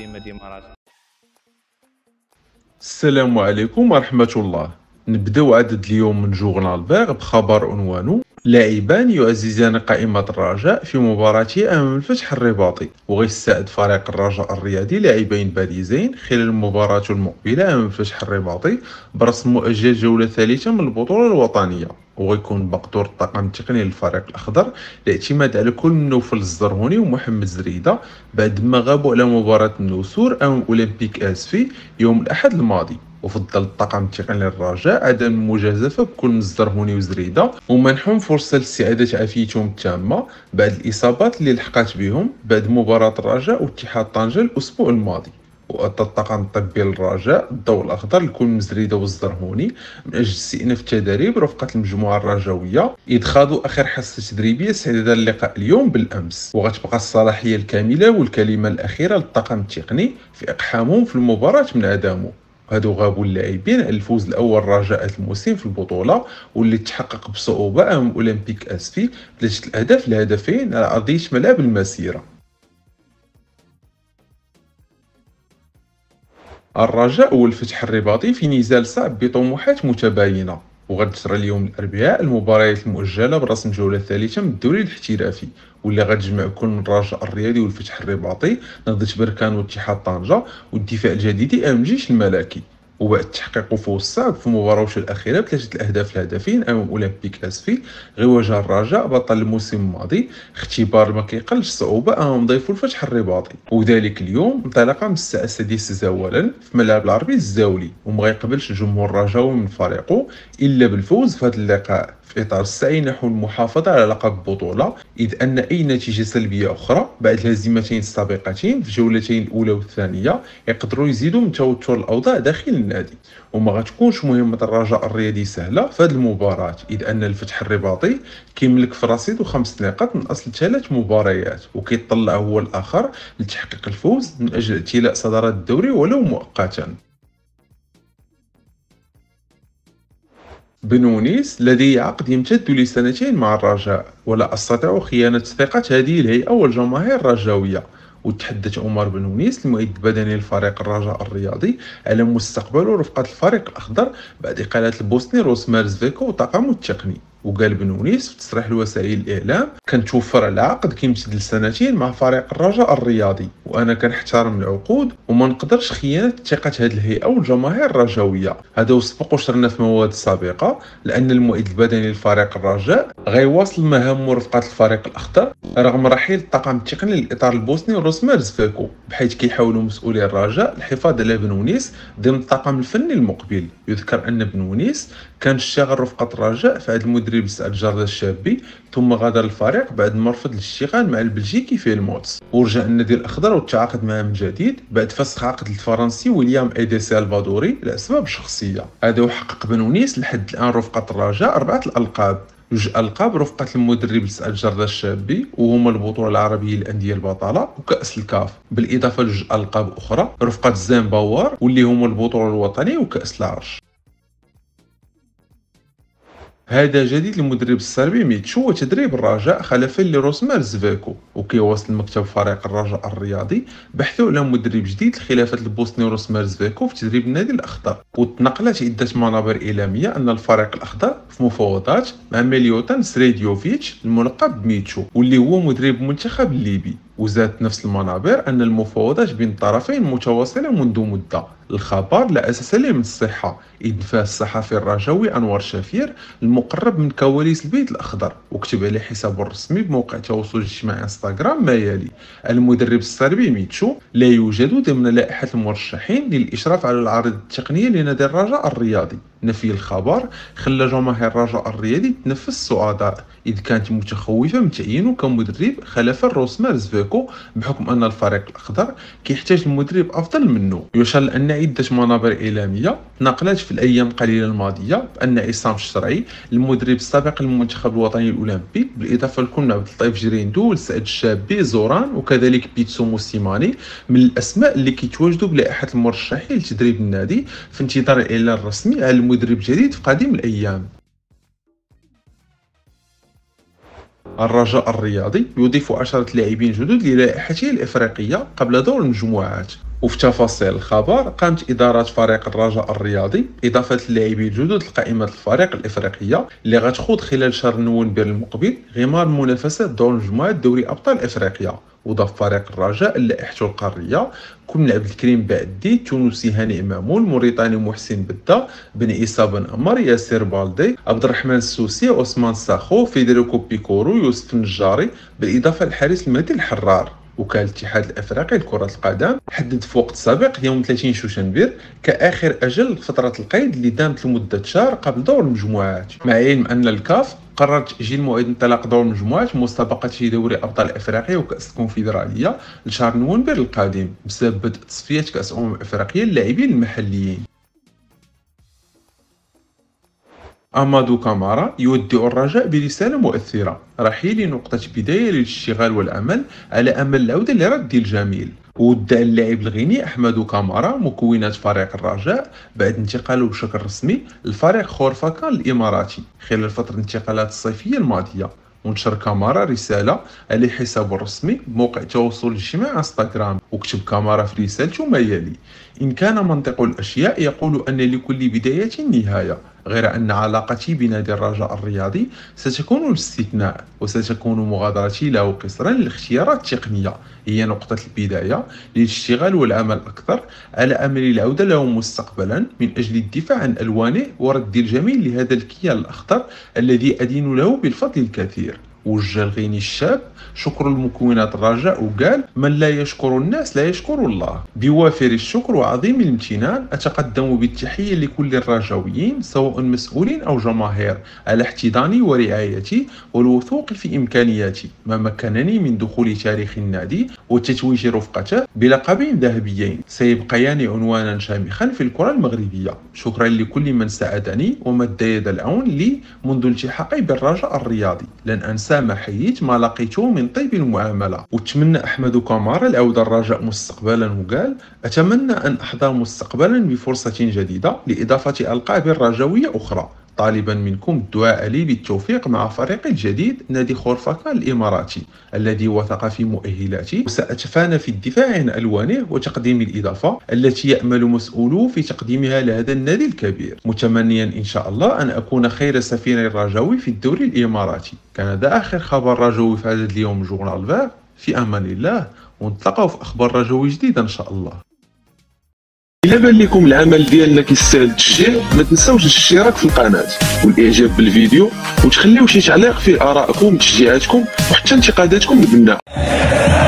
ديما ديما راسك. السلام عليكم ورحمة الله. نبداو عدد اليوم من جورنال بيغ بخبر عنوانه: لاعبان يعززان قائمة الرجاء في مباراته أمام الفتح الرباطي. وغيستعد فريق الرجاء الرياضي لاعبين بارزين خلال المباراة المقبلة أمام الفتح الرباطي برسم مؤجل جولة ثالثة من البطولة الوطنية. وغيكون مقدور الطاقم التقني للفريق الأخضر الاعتماد على كل من نوفل الزرهوني ومحمد زريدة بعد ما غابوا على مباراة النسور أمام أولمبيك آسفي يوم الأحد الماضي. وفضل الطاقم التقني للرجاء عدم المجازفة بكل من الزرهوني وزريدة ومنحهم فرصة لاستعادة عافيتهم التامة بعد الإصابات اللي لحقات بهم بعد مباراة الرجاء واتحاد طنجة الأسبوع الماضي. وأدى الطاقم الطبي للرجاء الضوء الأخضر لكل من زريدة والزرهوني من أجل استئناف التدريب رفقة المجموعة الرجاوية إذ خاضوا آخر حصة تدريبية استعدادا للقاء اليوم بالأمس. وغتبقى الصلاحية الكاملة والكلمة الأخيرة للطاقم التقني في إقحامهم في المباراة من عدمه. هادو غابوا اللاعبين على الفوز الاول رجاء الموسم في البطوله واللي تحقق بصعوبه امام اولمبيك اسفي بثلاثه الاهداف لهدفين على ارضيه ملعب المسيره. الرجاء والفتح الرباطي في نزال صعب بطموحات متباينه. وغتجرى اليوم الاربعاء المباريات المؤجله برسم جوله ثالثه من الدوري الاحترافي واللي غتجمع كل من الرجاء الرياضي والفتح الرباطي نهضة بركان واتحاد طنجة والدفاع الجديدي امام الجيش الملكي. وبعد تحقيق فوز صعب في مباراته الاخيره بثلاثه الاهداف لهدفين امام اولمبيك اسفي غير واجه الرجاء بطل الموسم الماضي اختبار ما كيقلش صعوبه امام ضيفه الفتح الرباطي. وذلك اليوم انطلق من الساعه 6 زوالا في ملعب العربي الزاولي وما يقبلش الجمهور الرجاوي من فريقه الا بالفوز في هذا اللقاء في اطار السعي نحو المحافظه على لقب البطوله، اذ ان اي نتيجه سلبيه اخرى بعد الهزيمتين السابقتين في الجولتين الاولى والثانيه يقدروا يزيدوا من توتر الاوضاع داخل النادي. وما غتكونش مهمه الرجاء الرياضي سهله في هذه المباراه، اذ ان الفتح الرباطي كيملك في رصيده 5 نقاط من اصل 3 مباريات وكيطلع هو الاخر لتحقيق الفوز من اجل اعتلاء صداره الدوري ولو مؤقتا. بنونيس لديه عقد يمتد لسنتين مع الرجاء ولا أستطيع خيانة ثقة هذه الهيئة والجماهير الرجاوية. وتحدث عمر بنونيس المعد البدني لفريق الرجاء الرياضي على مستقبله رفقة الفريق الأخضر بعد إقالة البوسني روسمار زفيكو وطاقمه التقني. وقال بنونيس في تصريح لوسائل الإعلام: كنتوفر على عقد كيمتد لسنتين مع فريق الرجاء الرياضي وأنا كنحترم العقود وما نقدرش خيانة ثقة هذه الهيئة والجماهير الرجاوية. هذا وسبق وشرنا في مواد سابقة لأن المعد البدني لفريق الرجاء غيواصل مهامه رفقة الفريق الأخضر رغم رحيل الطاقم التقني للإطار البوسني روسمار زفيكو، بحيث كيحاولوا مسؤولي الرجاء الحفاظ على بنونيس ضمن الطاقم الفني المقبل. يذكر أن بنونيس كان اشتغل رفقة الرجاء في عهد المدرب سعد جردة الشابي ثم غادر الفريق بعد ما رفض الاشتغال مع البلجيكي فيلموتس ورجع النادي الأخضر وتعاقد معه من جديد بعد فسخ عقد الفرنسي ويليام ايدي سالفادوري لأسباب شخصية. هذا وحقق بنونيس لحد الآن رفقة الرجاء 4 الألقاب، 2 ألقاب رفقة المدرب سعد جردة الشابي وهما البطولة العربية للأندية البطلة وكأس الكاف، بالإضافة ل2 ألقاب أخرى رفقة زين باوار واللي هما البطولة الوطنية وكأس العرش. هذا جديد المدرب الصربي ميتشو وتدريب الرجاء خلفا لروسمار زفيكو. وكيواصل مكتب فريق الرجاء الرياضي بحثه على مدرب جديد لخلافة البوسني روسمار زفيكو في تدريب النادي الأخضر. وتنقلت عدة منابر إعلامية أن الفريق الأخضر في مفاوضات مع ميليوتان سريديوفيتش الملقب بميتشو واللي هو مدرب المنتخب الليبي. وزادت نفس المنابر أن المفاوضات بين الطرفين متواصلة منذ مدة. الخبر لا أساس له من الصحة، إذ فاه الصحفي الرجاوي أنور شافير المقرب من كواليس البيت الأخضر وكتب على حسابه الرسمي بموقع التواصل الاجتماعي انستغرام ما يلي: المدرب الصربي ميتشو لا يوجد ضمن لائحة المرشحين للإشراف على العارضة التقنية لنادي الرجاء الرياضي. نفي الخبر خلى جماهير الرجاء الرياضي تنفس السعداء إذ كانت متخوفة من تعيينه كمدرب خلفا روسمار زفيكو بحكم أن الفريق الأخضر كيحتاج المدرب أفضل منه. يشار أن عدة منابر إعلامية نقلت في الأيام القليلة الماضية بأن عصام الشرعي المدرب السابق للمنتخب الوطني الأولمبي بالإضافة لكل عبد اللطيف جريندو سعد الشابي زوران وكذلك بيتسو موسيماني من الأسماء اللي كيتواجدوا بلائحة المرشحين لتدريب النادي في انتظار الإعلان الرسمي على المدرب جديد في قادم الأيام. الرجاء الرياضي يضيف 10 لاعبين جدد للائحته الإفريقية قبل دور المجموعات. وفي تفاصيل الخبر، قامت إدارة فريق الرجاء الرياضي إضافة اللاعبين الجدد لقائمة الفريق الإفريقية اللي غتخوض خلال شهر نوفمبر المقبل غمار منافسات دور مجموعات دوري أبطال إفريقيا. وضاف فريق الرجاء لائحته القارية كون عبد الكريم بعدي، التونسي هاني مامول، موريتاني محسن بدا، بن عيسى بن عمر، ياسر بالدي، عبد الرحمن السوسي، عثمان ساخو، فيدريكو بيكورو، يوسف النجاري، بالإضافة للحارس المهدي الحرار. وكان الاتحاد الافريقي لكره القدم حدد في وقت سابق يوم 30 شوشنبر كاخر اجل لفتره القيد اللي دامت لمده شهر قبل دور المجموعات، مع علم ان الكاف قررت تاجيل موعد انطلاق دور المجموعات مسابقه دوري ابطال افريقيا وكاس الكونفدراليه لشهر نوفمبر القادم بسبب بدء تصفيات كاس افريقيا للاعبين المحليين. أمادو كامارا يودع الرجاء برسالة مؤثرة: رحيلي نقطة بداية للاشتغال والعمل على أمل العودة لرد الجميل. ودع اللاعب الغيني أحمد كامارا مكونات فريق الرجاء بعد انتقاله بشكل رسمي لفريق خورفاكان الإماراتي خلال فترة الانتقالات الصيفية الماضية. ونشر كامارا رسالة على حسابه الرسمي بموقع التواصل الاجتماعي انستغرام، وكتب كامارا في رسالته ما يلي: إن كان منطق الأشياء يقول أن لكل بداية نهاية، غير أن علاقتي بنادي الرجاء الرياضي ستكون الاستثناء، وستكون مغادرتي له قسرا للاختيارات التقنية هي نقطة البداية للاشتغال والعمل أكثر على أمل العودة له مستقبلا من أجل الدفاع عن ألوانه ورد الجميل لهذا الكيان الأخضر الذي أدين له بالفضل الكثير. وجه الغيني الشاب شكر المكونات الرجاء وقال: من لا يشكر الناس لا يشكر الله. بوافر الشكر وعظيم الامتنان أتقدم بالتحية لكل الرجاويين سواء مسؤولين أو جماهير على احتضاني ورعايتي والوثوق في إمكانياتي، ما مكنني من دخول تاريخ النادي وتتويج رفقته بلقبين ذهبيين سيبقيان عنوانا شامخا في الكرة المغربية. شكرا لكل من ساعدني ومد يد العون لي منذ التحاقي بالرجاء الرياضي، لن أنسى ما حييت ما لقيته من طيب المعاملة. وتمنى أحمد كامارا العودة الرجاء مستقبلا وقال: أتمنى أن أحظى مستقبلا بفرصة جديدة لإضافة ألقاب رجاوية أخرى، طالبا منكم الدعاء لي بالتوفيق مع فريقي الجديد نادي خورفاكان الإماراتي الذي وثق في مؤهلاتي، وسأتفانى في الدفاع عن ألوانه وتقديم الإضافة التي يأمل مسؤولوه في تقديمها لهذا النادي الكبير، متمنيا إن شاء الله أن أكون خير سفير رجاوي في الدوري الإماراتي. كان هذا آخر خبر رجاوي في هذا اليوم جورنال فار. في أمان الله، ونتلاقاو في أخبار رجاوي جديدة إن شاء الله. إلا بان لكم العمل ديالنا كيستاهل التشجيع، ما تنساوش الاشتراك في القناة والاعجاب بالفيديو، وتخليو شي تعليق فيه آرائكم وتشجيعاتكم وحتى انتقاداتكم البناء.